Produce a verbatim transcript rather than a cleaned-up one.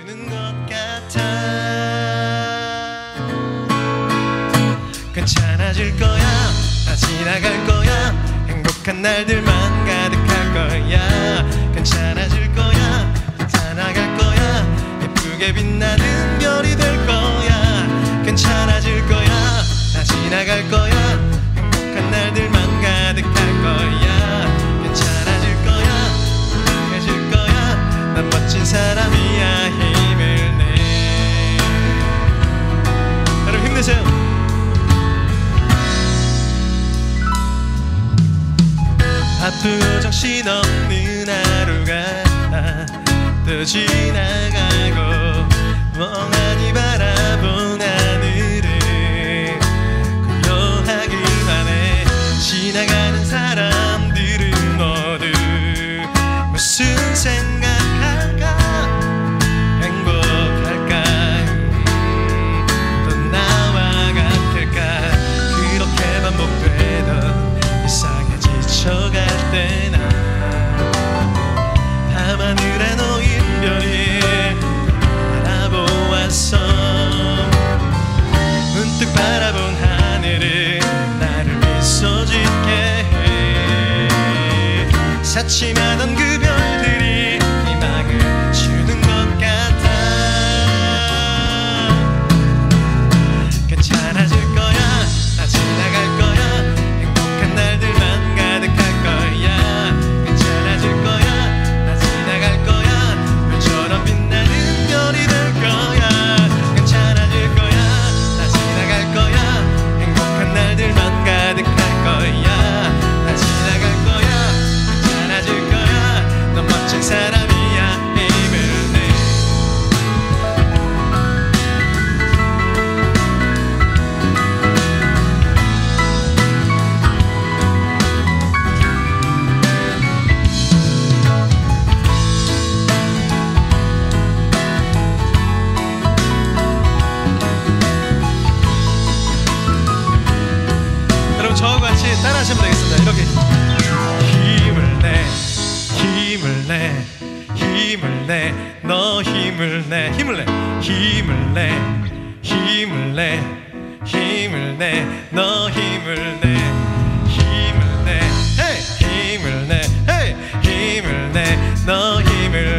주는 것 같아. 괜찮아질 거야. 다 지나갈 거야. 행복한 날들만 가득할 거야. 괜찮아질 거야. 다 나갈 거야. 예쁘게 빛나는 별이 될 거야. 괜찮아질 거야. 다 지나갈 거야. 행복한 날들만 가득할 거야. 괜찮아질 거야. 행복해질 거야. 난 멋진 사람이야. 힘을 내. 여러분 힘내세요. 바쁘고 정신없는 하루가 또 지나가고 멍하니 바라본 하늘을 고요하기만 해. 지나가는 사람들은 모두 무슨 생각할까? 행복할까? 음, 또 나와 같을까? 그렇게 반복되던 일상에 지쳐갈 때나 밤하늘에 놓인 별이 바라보았어. 문득 바라본 하늘은 나를 미소 짓게 해. 사치마던 그 별들이 희망을 주는 것 같아. 괜찮아질 거야. 다 지나갈 거야. 행복한 날들만 가득할 거야. 괜찮아질 거야. 다 지나갈 거야. 별처럼 빛나는 별이 될 거야. 괜찮아질 거야. 다 지나갈 거야. 행복한 날들만 가득할 거야. 다 지나갈 거야. 괜찮아질 거야. 넌 멋진 사람이야. 힘을 내. 여러분 저와 같이 따라하시면 되겠습니다. 이렇게 힘을 내, 힘을 내, 힘을 내, 너 힘을 내, 힘을 내, 힘을 내, 힘을 내, 힘을 내, 너 힘을 내, 힘을 내, 헤이, 힘을 내, 헤이, 힘을 내, 너 힘을